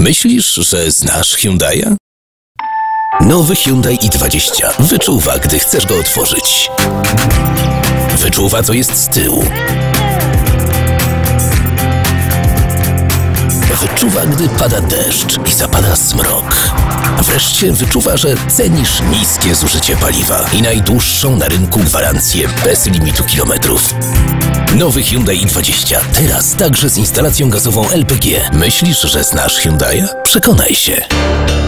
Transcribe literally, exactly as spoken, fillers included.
Myślisz, że znasz Hyundai'a? Nowy Hyundai i dwadzieścia wyczuwa, gdy chcesz go otworzyć. Wyczuwa, co jest z tyłu. Wyczuwa, gdy pada deszcz i zapada smrok. Wreszcie wyczuwa, że cenisz niskie zużycie paliwa i najdłuższą na rynku gwarancję bez limitu kilometrów. Nowy Hyundai i dwadzieścia, teraz także z instalacją gazową L P G. Myślisz, że znasz Hyundai'a? Przekonaj się.